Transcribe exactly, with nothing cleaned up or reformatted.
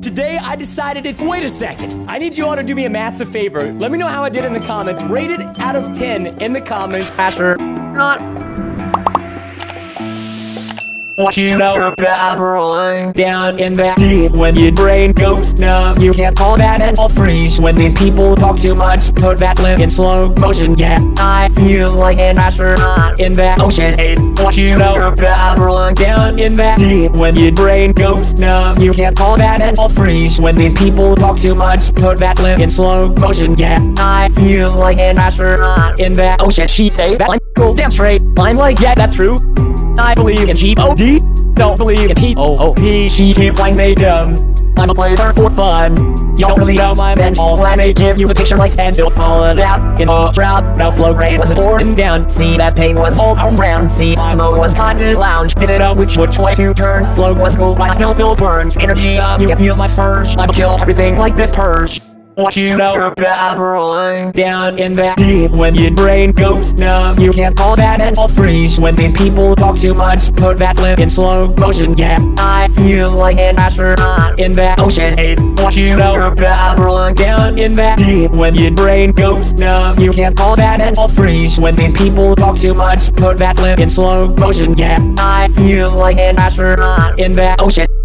Today, I decided it's- wait a second. I need you all to do me a massive favor. Let me know how I did in the comments. Rate it out of ten in the comments. Asher, not. What you know about rolling down in that deep when your brain goes numb? You can't call that mental freeze when these people talk too much. Put that clip in slow motion, yeah. I feel like an astronaut in that ocean. Hey, what you know about rolling down in that deep when your brain goes numb? You can't call that mental freeze when these people talk too much. Put that clip in slow motion, yeah. I feel like an astronaut in that ocean. She say that like go damn straight. I'm like, yeah, that's true. I believe in G O D, don't believe in P O O P. She keep playing they dumb, I'ma play her for fun. You don't really know my mental. I may give you a picture my stand still falling out in a drought. No flow rate was pouring down. See that pain was all around. See my mode was kinda lounge. Didn't know which which way to turn. Flow was cool, I still feel burned. Energy up, you can feel my surge. I'ma kill everything like this purge. What you know about rolling down in that deep when your brain goes numb? You can't call that mental freeze when these people talk too much. Put that clip in slow motion, yeah. I feel like an astronaut in that ocean. Hey, what you know about rolling down in that deep when your brain goes numb? You can't call that mental freeze when these people talk too much. Put that clip in slow motion, yeah. I feel like an astronaut in that ocean.